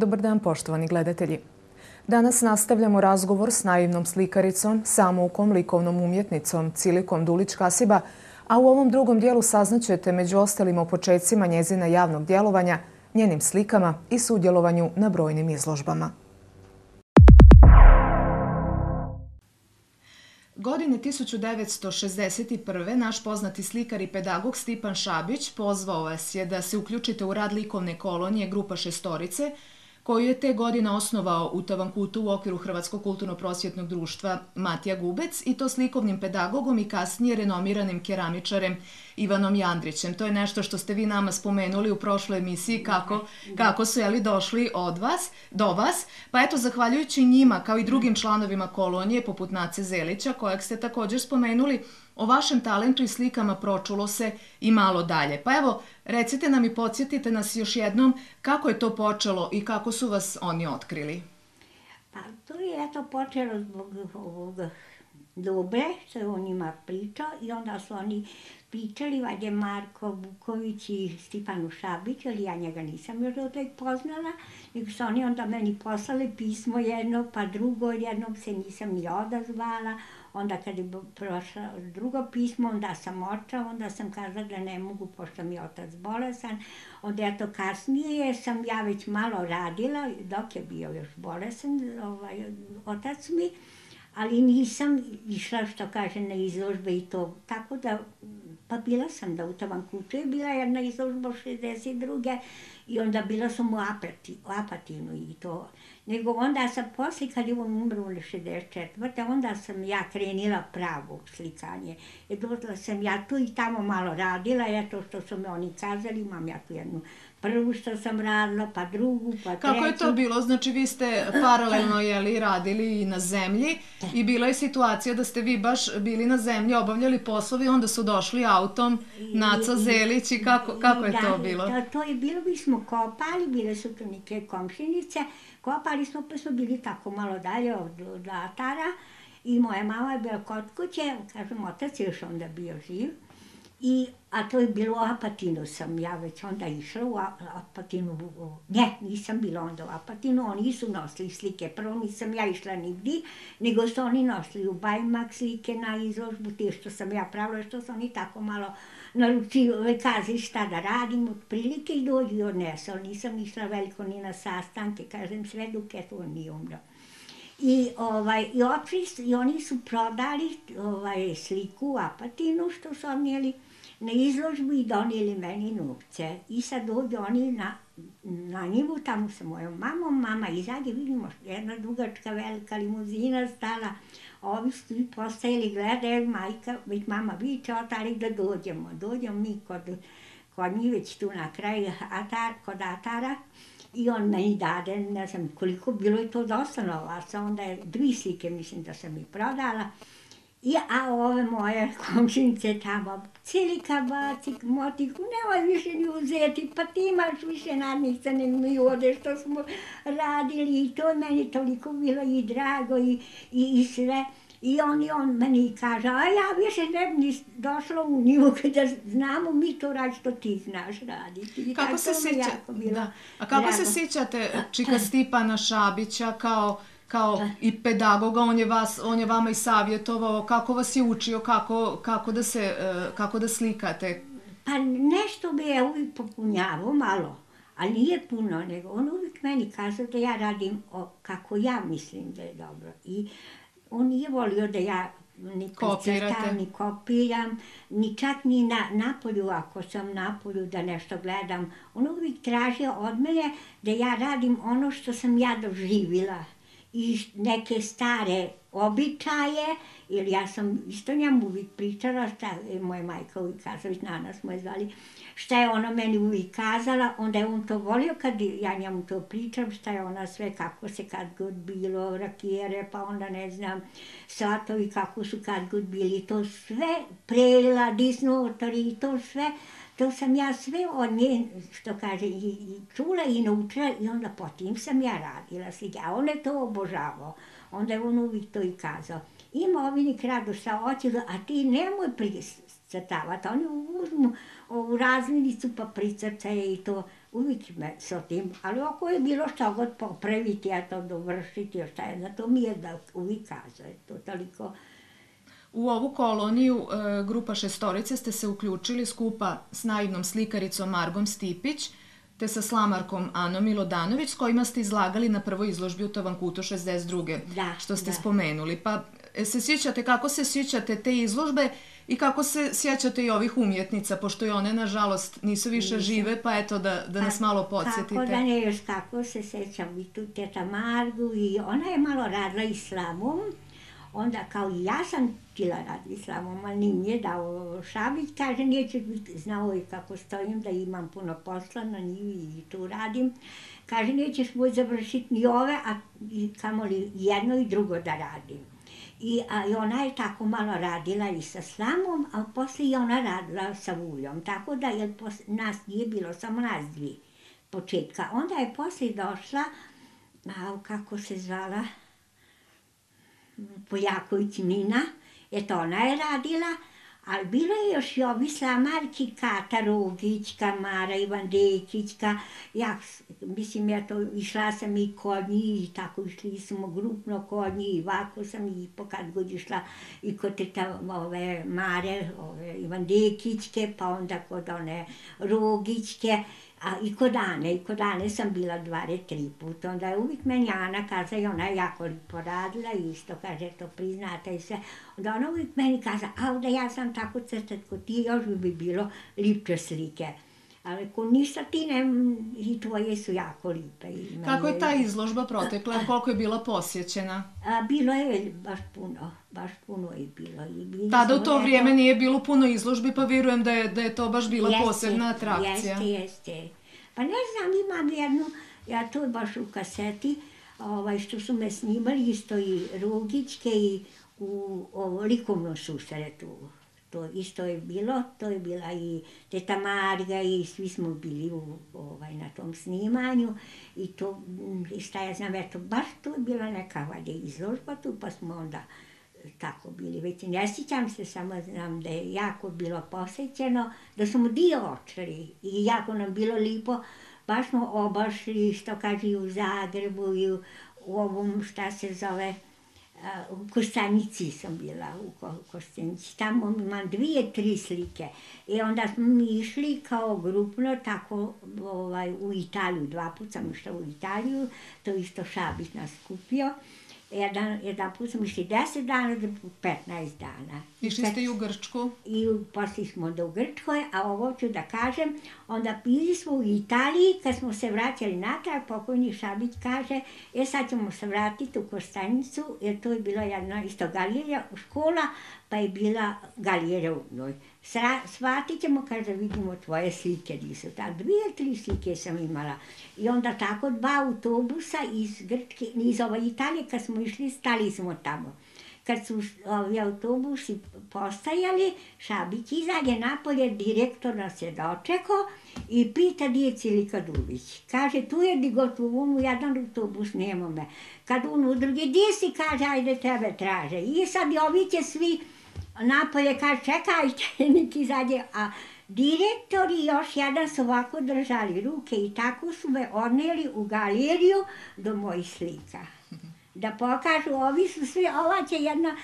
Dobar dan, poštovani gledatelji. Danas nastavljamo razgovor s naivnom slikaricom, samoukom, likovnom umjetnicom Cilikom Dulić-Kasiba, a u ovom drugom dijelu saznaćete među ostalim o počecima njezina javnog djelovanja, njenim slikama i sudjelovanju na brojnim izložbama. Godine 1961. naš poznati slikar i pedagog Stipan Šabić pozvao vas je da se uključite u rad likovne kolonije Grupa šestorice, koju je te godine osnovao u Tavankutu u okviru Hrvatskog kulturno-prosvjetnog društva Matija Gubec, i to s likovnim pedagogom i kasnije renomiranim keramičarem Ivanom Jandrićem. To je nešto što ste vi nama spomenuli u prošloj emisiji kako su došli do vas. Pa eto, zahvaljujući njima, kao i drugim članovima kolonije, poput Nace Zelića, kojeg ste također spomenuli, o vašem talentu i slikama pročulo se i malo dalje. Pa evo, recite nam i podsjetite nas još jednom kako je to počelo i kako su vas oni otkrili. Pa to je počelo zbog ovog Dobre, što je o njima pričao, i onda su oni pričali, valjda Marko Vuković i Stipanu Šabiću, ali ja njega nisam još do tog poznala, nego su oni onda meni poslali pismo jedno, pa drugo, jednom se nisam ni odazvala. Onda kad je prošlo drugo pismo, onda sam očao, onda sam kazala da ne mogu, pošto mi je otac bolesan. Onda kasnije sam ja već malo radila, dok je bio još bolesan, otac mi, ali nisam išla, što kaže, na izložbe i to. Tako da, pa bila sam da u Tavankutu je bila jedna izložba 62. i onda bila sam u Apatinu i to. Nego onda sam poslije, kad je on umro u 64. onda sam ja krenila pravo slikanje. Došla sam ja tu i tamo malo radila, eto što su me oni kazali, imam ja tu jednu prvu što sam radila, pa drugu, pa treću. Kako je to bilo? Znači vi ste paralelno radili i na zemlji i bila je situacija da ste vi baš bili na zemlji, obavljali poslovi, onda su došli autom Naca Zelić i kako je to bilo? Da, to je bilo, mi smo kopali, bile su tu neke komšinice, kopali smo, pa smo bili tako malo dalje od Atara i moja mama je bila kod kuće, kažem, otac je još onda bio živ. A to je bilo u Apatinu, sam ja već onda išla u Apatinu, nisam bila onda u Apatinu, oni su nosili slike, prvo nisam ja išla nigdje, nego su oni nosili u Bajmak slike na izložbu, te što sam ja pravila, što su oni tako malo naručili, kazali šta da radim, otprilike i dođu i odnesu, ali nisam išla veliko ni na sastanke, kažem, sve dok je to nije umro. I oni su prodali sliku u Apatinu, što su odnijeli na izložbu i donijeli meni novce. I sad dođu oni na njivu, tamo sa mojom mamom, mama izađe, vidimo jedna dugačka velika limuzina stala, ovi su i postajali, gledaju, majka, već mama viče, otali da dođemo. Dođemo mi kod njih već tu na kraju, kod Atara, i on meni dade, ne znam koliko, bilo je to dosta novaca, onda je 2 slike, mislim da sam ih prodala. A ove moje komšinice tamo, Cilika baci motiku, nemoj više ni uzeti, pa ti imaš više nadnica nego mi ovdje što smo radili, i to je meni toliko bilo i drago i sve. I on meni kaže, a ja više ne bi ni došla u nju da znamo mi to raditi što ti znaš raditi. Kako se sjećate čika Stipana Šabića kao i pedagoga, on je vama i savjetovao, kako vas je učio, kako da slikate? Pa nešto bi je uvijek popunjavao malo, ali nije puno, nego on uvijek meni kazao da ja radim kako ja mislim da je dobro. I on nije volio da ja ni precrtam, ni kopiram, ni čak ni na polju, ako sam na polju da nešto gledam. On uvijek tražio od mene da ja radim ono što sam ja doživjela i neke stare običaje, ili ja sam isto njemu uvijek pričala, šta je moja majka uvijek kazala, Nana smo je zvali, šta je ona meni uvijek kazala, onda je on to volio kad ja njemu to pričam, šta je ona sve, kako se kad god bilo, rakijere, pa onda ne znam, satovi kako su kad god bili, to sve, prelila, disnotori, to sve, to sam ja sve od nje, što kaže, i čula i naučila, i onda potim sam ja radila slike, a on je to obožavao. Onda je on uvijek to i kazao. Ima ovi kradu šta hoće, a ti nemoj pricrtavati. Oni uzmu u razminicu pa pricrtaje i to. uvijek me s tim, ali ako je bilo šta god popraviti, a to dovršiti, šta je, to mi je da uvijek kazuje, to toliko. U ovu koloniju grupa šestorice ste se uključili skupa s naivnom slikaricom Margom Stipić, te sa slamarkom Anom Milodanović, s kojima ste izlagali na prvoj izložbi u Tavankutu 62. što ste spomenuli. Pa se sjećate, kako se sjećate te izložbe i kako se sjećate i ovih umjetnica, pošto i one, nažalost, nisu više žive, pa eto da nas malo podsjetite. Kako da ne, još kako se sjećam i tu teta Margu, i ona je malo radila islamom, onda kao i ja sam htjela raditi islamom, ali nije dao Šabić, kaže, neće biti, znao je kako stojim, da imam puno posla na njivi i tu radim. Kaže, nećeš moći završiti ni ove, a kamoli jedno i drugo da radim. I ona je tako malo radila i sa slamom, a poslije i ona radila sa vuljom, tako da nas nije bilo, samo nas dvije početka. Onda je poslije došla, kako se zvala, Poljaković Nina, eto ona je radila, ali bilo je još i ovi slamarki, Kata Rogićka, Mara Ivandekićka, ja mislim, eto, išla sam i kod njih, i tako išli smo grupno kod njih, i ovako sam i kad god išla i kod teta Mare, Ivandekićke, pa onda kod one Rogićke, i kod Ane sam bila 2-3 puta, onda je uvijek meni Ana kaza i ona je jako lipo radila, isto kaže, to priznata i sve, onda ona uvijek meni kaza, da ja sam tako crtat kod ti, još bi bilo lipče slike. Ali ko ništa ti ne, i tvoje su jako lipe. Kako je ta izložba protekla, koliko je bila posjećena? Bilo je baš puno je bilo. Tada u to vrijeme nije bilo puno izložbi, pa vjerujem da je to baš bila posebna atrakcija. Jeste. Pa ne znam, imam jednu, ja to je baš u kaseti, što su me snimali, isto i Rugićke i u likovnom susretu. To isto je bilo, to je bila i teta Marga i svi smo bili na tom snimanju i to, šta ja znam, eto, baš to je bila neka izložba tu, pa smo onda tako bili. Već ne sjećam se, samo znam da je jako bilo posjećeno, da smo dio očeli i jako nam bilo lipo, baš smo obašli, što kaže, i u Zagrebu i u ovom, šta se zove, u Kostanici sam bila, u Kostanici. Tamo imam 2-3 slike. I onda smo mi išli kao grupno, tako u Italiju. 2 puta sam išla u Italiju, to isto Šabić nas skupio. Jedan put smo išli 10 dana, 15 dana. Išli ste i u Grčku? I poslije smo u Grčkoj, a ovo ću da kažem, onda bili smo u Italiji, kad smo se vraćali natrag, pokojni Šabić kaže, sad ćemo se vratiti u Kostanicu, jer to je bila jedna isto galerija, škola, pa je bila galerija u njoj. Shvatit ćemo, kaže, vidimo tvoje slike, nisu ta 2-3 slike sam imala. I onda tako 2 autobusa iz Grčke, iz Italije, kad smo išli, stali smo tamo. Kad su ovi autobusi postajali, Šabić izađe napolje, direktor nas je dočekao i pita gdje je Cilika Dulić. Kaže, tu je digotu, jedan autobus, nema me. Kad u drugi, gdje si, kaže, ajde tebe traže. I sad ovi će svi napolje, kaže, čekajte, nek izađe. A direktor i još jedan su ovako držali ruke i tako su me odnijeli u galeriju do mojih slika. Da pokažu, ovi su svi, ova će jedna,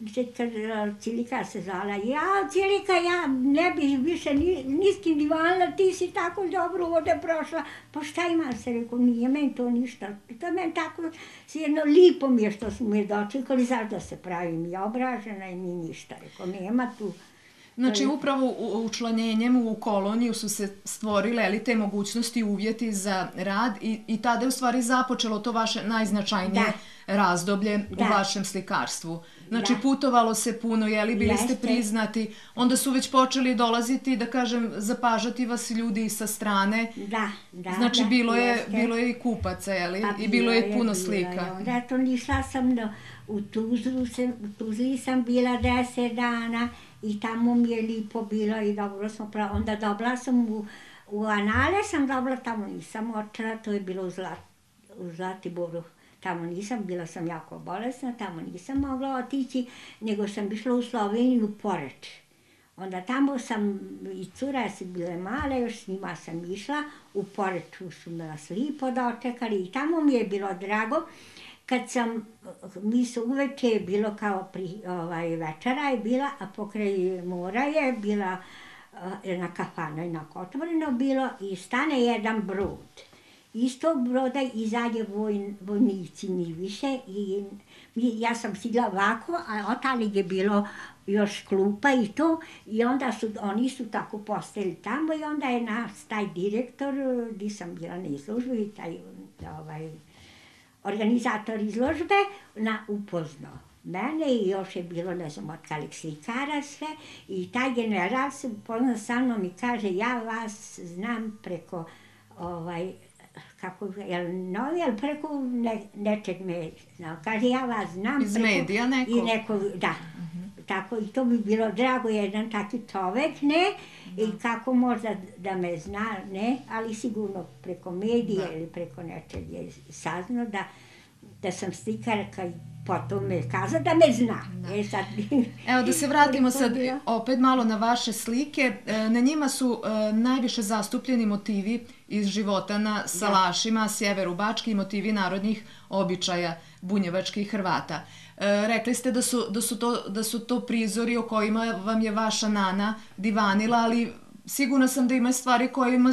Cilika se zvala, Cilika, ja ne bih više ni s kim divanila, ti si tako dobro ovdje prošla, pa šta ima se, rekao, nije meni to ništa, to je meni tako, jedno lipo mi je što su me dočekali, zašto se pravim i obražena i mi ništa, rekao, nema tu. Znači, upravo učlanjenjem u koloniju su se stvorile te mogućnosti i uvjeti za rad i tada je u stvari započelo to vaše najznačajnije razdoblje u vašem slikarstvu. Znači, putovalo se puno, bili ste priznati, onda su već počeli dolaziti, da kažem, zapažati vas ljudi sa strane. Znači, bilo je i kupaca, i bilo je puno slika. Zato išla sam u Tuzli sam bila 10 dana, i tamo mi je lipo bilo i dobro smo pravili. Onda dobila sam u Anale, sam dobila, tamo nisam očela, to je bilo u Zlatiboru. Tamo nisam, bila sam jako bolesna, tamo nisam mogla otići, nego sam išla u Sloveniju, u Poreč. Onda tamo sam, i cura su bile male, još s njima sam išla, u Poreču su nas lipo dočekali i tamo mi je bilo drago. Kad sam, mi su uveče je bilo kao večera je bila, a pokraj mora je bila jedna kafana, jednako otvoreno bilo i stane jedan brod. Iz tog broda izađe vojnici mi više i ja sam stigla ovako, a otali je bilo još klupa i to, i onda oni su tako postali tamo i onda je taj direktor, gdje sam bila na izložbi, taj organizator izložbe, upoznao mene i još je bilo, ne znam, od kalih slikara sve, i taj general se upoznao sa mnom i kaže, ja vas znam preko, ali preko nečeg me znao. Kaže, ja vas znam iz medija nekog? Da. Tako, i to bi bilo drago, jedan taki čovek, ne, i kako možda da me zna, ne, ali sigurno preko medija ili preko nečeg je saznao da sam slikarka i potom me kazao da me zna. Evo da se vratimo sad opet malo na vaše slike. Na njima su najviše zastupljeni motivi iz života na salašima, sjeveru Bačke i motivi narodnih običaja bunjevačkih Hrvata. Rekli ste da su to prizori o kojima vam je vaša nana divanila, ali sigurna sam da ima stvari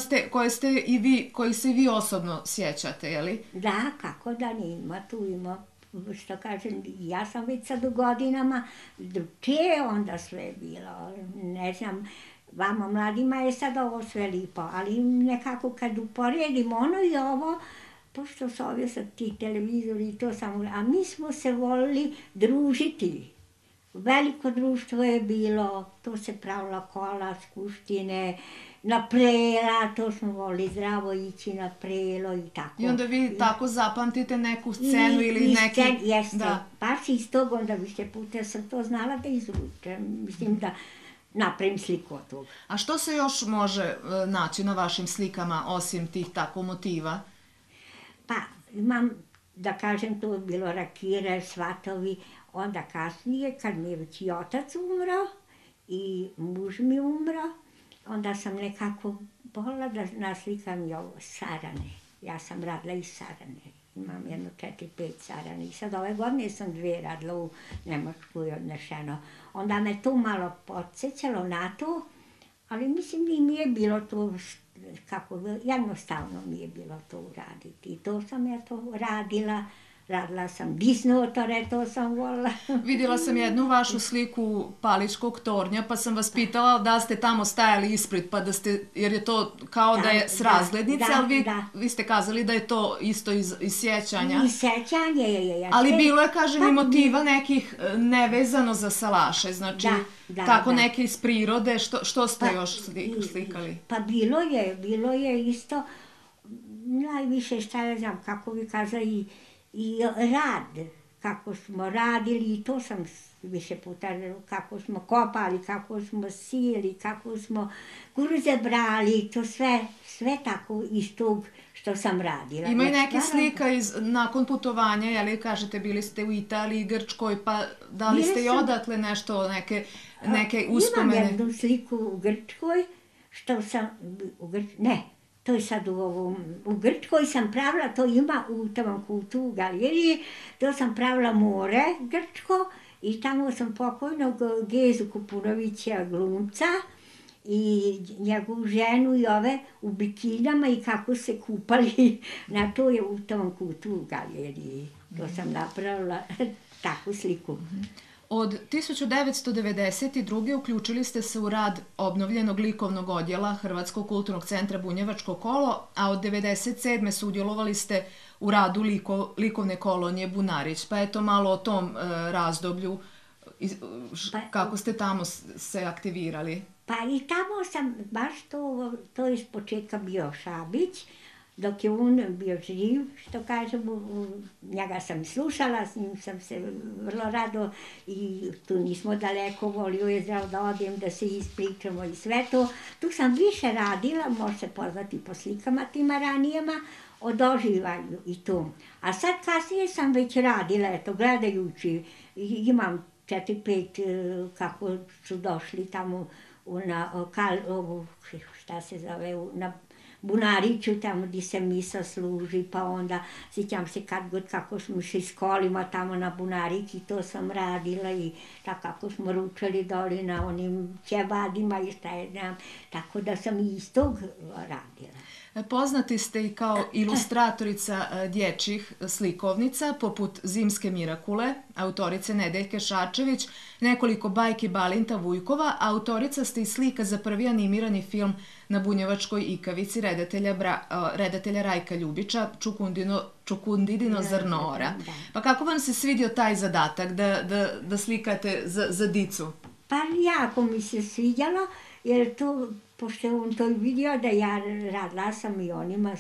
koje se i vi osobno sjećate, je li? Da, kako da nima, tu ima, što kažem, ja sam već sad u godinama, drugčije onda sve bilo, ne znam, vama mladima je sad ovo sve lipo, ali nekako kad uporedim ono i ovo, pošto su ovdje sad ti televizori i to samo, a mi smo se volili družiti. Veliko društvo je bilo, to se pravila kola, skupštine, na prela, to smo volili zdravo ići na prelo i tako. I onda vi tako zapamtite neku scenu ili neki... Jeste, baš iz tog onda više puta sam to znala da izvučem, mislim da napravim sliku od toga. A što se još može naći na vašim slikama osim tih tako motiva? Pa imam, da kažem, to je bilo rakire, svatovi, onda kasnije, kad mi je već i otac umro i muž mi umro, onda sam nekako volila da naslikam i ovo sarane. Ja sam radila i sarane. Imam jedno 4-5 sarane. I sad ove godine sam 2 radila u Nemačkoj odnešeno. Onda me to malo podsjećalo na to, ali mislim i mi je bilo to, jednostavno mi je bilo to uraditi. I to sam ja to radila. Radila sam disnotore, to sam volila. Vidjela sam jednu vašu sliku Paličkog tornja, pa sam vas pitala da ste tamo stajali ispred, pa da ste, jer je to kao da je s razglednice, ali vi ste kazali da je to isto iz sjećanja. Iz sjećanja je. Ali bilo je, kažem, i motiva nekih nevezano za salaše, znači tako neke iz prirode, što ste još slikali? Pa bilo je isto, najviše šta ja znam, kako bi kazali, i rad, kako smo radili, i to sam više puta, kako smo kopali, kako smo sijeli, kako smo kuruze brali, to sve tako iz tog što sam radila. Ima i neke slika nakon putovanja, jel' kažete, bili ste u Italiji, Grčkoj, pa da li ste i odatle nešto, neke uspomene? Imam jednu sliku u Grčkoj, što sam, to je sad u Grčkoj sam pravila, to ima u tom kutu u galeriji, to sam pravila more grčko i tamo sam pokojnog Gezu Kupunovića glumca i njegovu ženu i ove u bikinama i kako se kupali, na to je u tom kutu u galeriji. To sam napravila takvu sliku. Od 1992. uključili ste se u rad obnovljenog likovnog odjela Hrvatskog kulturnog centra Bunjevačko kolo, a od 1997. sudjelovali ste u radu likovne kolonije Bunarić. Pa eto malo o tom razdoblju, kako ste tamo se aktivirali. Pa i tamo sam, baš to iz početka bio Šabić, dok je on bio živ, što kažem, njega sam slušala, s njim sam se vrlo rado i tu nismo daleko, volio je zdravo da odem, da se ispričamo i sve to. Tu sam više radila, može se poznati po slikama tima ranijema, o doživanju i to. A sad kasnije sam već radila, eto, gledajući, imam 4-5 kako su došli tamo šta se zove, na Bunariću, tamo gdje se misa služi, pa onda sjećam se kad god kako smo išli s kolima tamo na Bunarić i to sam radila i tako kako smo ručali doli na onim ćevadima i šta je znam, tako da sam i iz tog radila. Poznati ste i kao ilustratorica dječjih slikovnica, poput Zimske Mirakule, autorice Nedeljke Šačević, nekoliko bajki Balinta Vujkova, a autorica ste i slika za prvi animirani film na Bunjevačkoj ikavici redatelja Rajka Ljubića, Čukundidino zrnora. Pa kako vam se svidio taj zadatak da slikate za dicu? Pa jako mi se svidjelo, jer to, pošto je on to vidio da ja radila sam i onima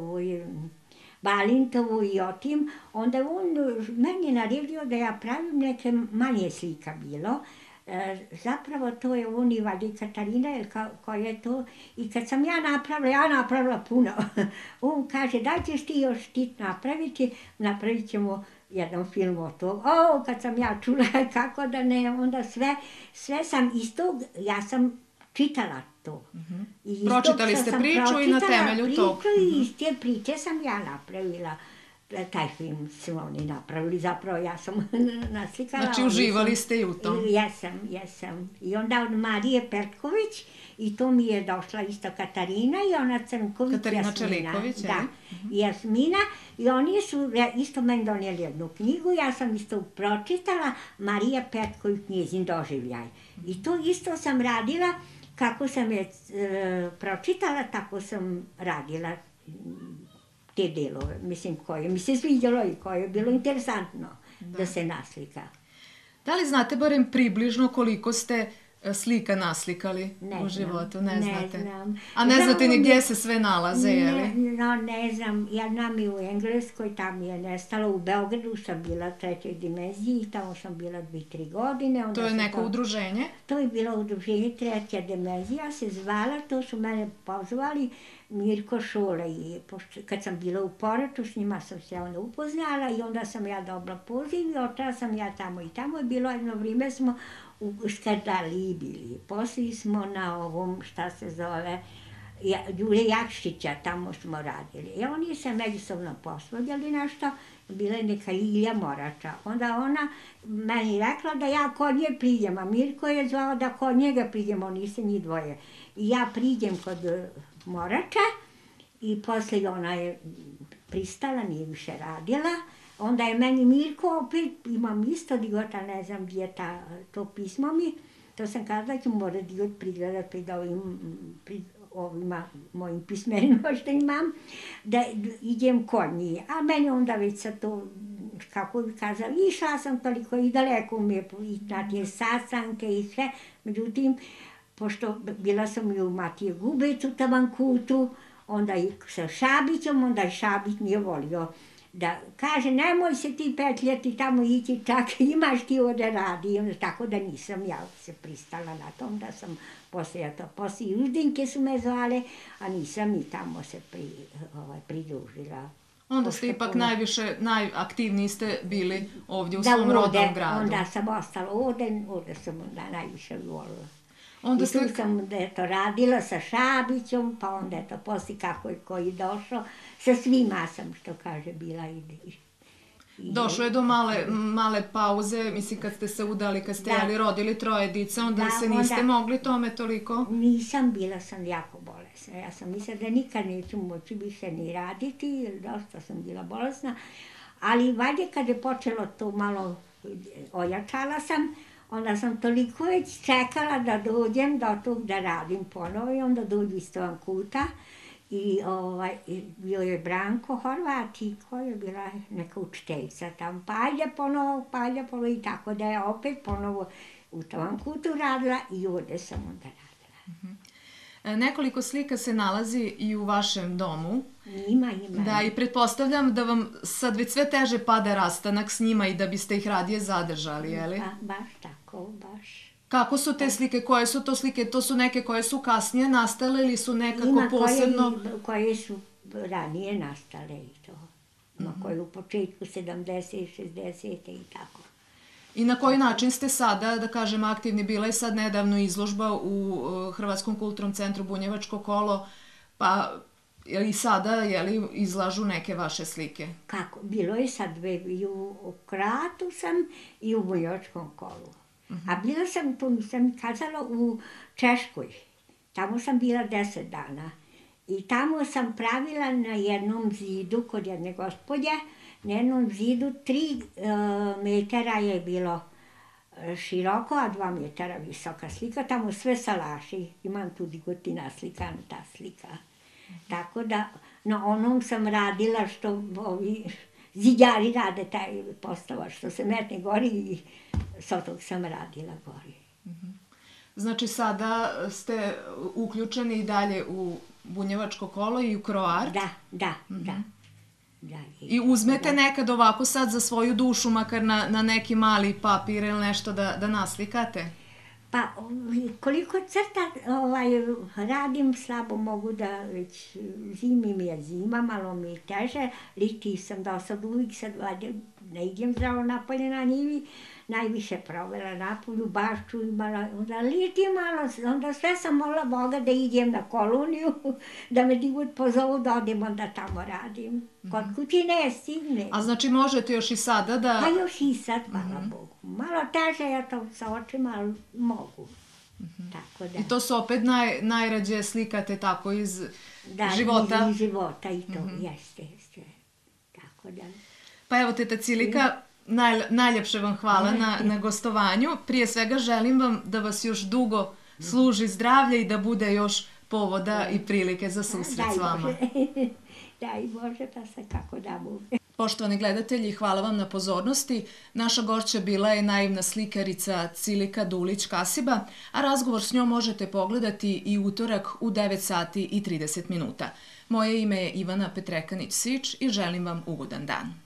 Balintovu i o tim, onda on meni naredio da ja pravim neke manje slika bilo. Zapravo to je on i vadi Katarina, koja je to, i kad sam ja napravila puno. On kaže, daj ćeš ti još ti napraviti, napravit ćemo jedan film o to. Kad sam ja čula kako da ne, onda sve sam iz tog, ja sam čitala to. Pročitali ste priču i na temelju tog. I iz te priče sam ja napravila. Taj film su oni napravili, zapravo ja sam naslikala. Znači uživali ste i u tom. Jesam. I onda od Marije Perković, i to mi je došla isto Katarina i ona Crnković, Katarina Čeliković, da, Jasmina. I oni su isto meni donijeli jednu knjigu, ja sam isto pročitala, Marija Perković, njezin doživljaj. I to isto sam radila, kako sam je pročitala, tako sam radila te delove, mislim, koje mi se svidjelo i koje je bilo interesantno da se naslika. Da li znate barem približno koliko ste slika naslikali u životu? Ne znate. Ne znam. A ne znate ni gdje se sve nalaze, je li? Ne znam. Ja znam i u Engleskoj, tam je nestalo. U Beogradu sam bila 3. dimenziji, tamo sam bila 2-3 godine. To je neko udruženje? To je bilo udruženje 3. dimenzija, se zvala, to su mene pozvali Mirko Šole i kad sam bila u Poreču, s njima sam se onda upoznala i onda sam ja dobila poziv i očela sam ja tamo i tamo je bilo jedno vrijeme smo u Skardaliji bili. Poslije smo na ovom, šta se zove, Đure Jakšića, tamo smo radili. I oni se međusobno posvađali nešto, bila je neka Ilja Morača. Onda ona meni rekla da ja kod nje priđem, a Mirko je zvao da kod njega priđem, oni se njih dvoje. I ja priđem kod Morača i poslije ona je pristala, nije više radila. Onda je meni Mirko opet, imam isto digota, ne znam gdje je to pismo mi, to sam kazala da ću morati digot prigledat pred ovima mojim pismenima što imam, da idem kod njih. A meni onda već sa to, kako bi kazala, išla sam toliko i daleko mi je na te sastanke i sve. Međutim, pošto bila sam i u Matije Gubec u Tavankutu, onda i sa Šabićom, onda i Šabić nije volio da kaže, nemoj se ti petljati tamo ići, čak imaš ti ovdje radi. Tako da nisam ja se pristala na tom, da sam poslije i Uždinke su me zvale, a nisam i tamo se pridružila. Onda ste ipak najaktivniji ste bili ovdje u svom rodnom gradu. Onda sam ostala ovdje sam najviše volila. I tu sam radila sa Šabićom, pa onda poslije kako je koji došao, sa svima sam, što kaže, bila i... Došlo je do male pauze, mislim kad ste se udali, kad ste rodili 3 dice, onda se niste mogli tome toliko? Nisam, bila sam jako bolesna. Ja sam mislila da nikad neću moći više ni raditi, jer dosta sam bila bolesna. Ali valjda kad je počelo to malo, ojačala sam, onda sam toliko već čekala da dođem do tog da radim ponovo i onda dođu iz Tavankuta i bio je Branko Horvat i koja je bila neka učiteljica tam, palja ponovo i tako da je opet ponovo u Tavankutu radila i ovdje sam onda radila. Nekoliko slika se nalazi i u vašem domu. Ima. Da, i pretpostavljam da vam sad već sve teže pada rastanak s njima i da biste ih radije zadržali, je li? Baš tako, baš. Kako su te slike? Koje su to slike? To su neke koje su kasnije nastale ili su nekako posebno... Ima koje su ranije nastale i to. Ima koje u početku 70, 60 i tako. I na koji način ste sada, da kažem, aktivni? Bila je sad nedavno izložba u Hrvatskom kulturnom centru Bunjevačko kolo, pa i sada izlažu neke vaše slike? Kako? Bilo je sad i u Kratu sam i u Bunjevačkom kolu. A bila sam, to mi sam kazala, u Češkoj. Tamo sam bila 10 dana. I tamo sam pravila na jednom zidu, kod jedne gospodje, na jednom zidu 3 metara je bilo široko, a 2 metara visoka slika. Tamo sve salaši. Imam tu Digotina slikana, ta slika. Tako da, na onom sam radila što ovi zidjari rade, taj postava što se metne gori i s tog sam radila gori. Znači sada ste uključeni i dalje u Bunjevačko kolo i u Croart? Da. I uzmete nekad ovako sad za svoju dušu, makar na neki mali papir ili nešto da naslikate? Pa koliko crta radim, slabo mogu da već zimi mi je zima, malo mi je teže, liti sam da sad uvijek sad ne idem zdravo napolje na njivi, najviše provela napolju, bašću imala, onda liti malo, onda sve sam molila Boga da idem na koloniju, da me Digut pozovu da odem, onda tamo radim. Kod kući ne stigne. A znači možete još i sada da... Pa još i sad, hvala Bogu. Malo teže ja to sa očima, ali mogu. Tako da. I to se opet najrađe slikate tako iz života? Da, iz života i to, jeste. Tako da. Pa evo, teta Cilika, najljepše vam hvala na gostovanju. Prije svega želim vam da vas još dugo služi zdravlje i da bude još povoda i prilike za susret s vama. Daj Bože, pa se kako da bude. Poštovani gledatelji, hvala vam na pozornosti. Naša gošća bila je naivna slikarica Cilika Dulić-Kasiba, a razgovor s njom možete pogledati i utorak u 9 sati i 30 minuta. Moje ime je Ivana Petrekanić-Sič i želim vam ugodan dan.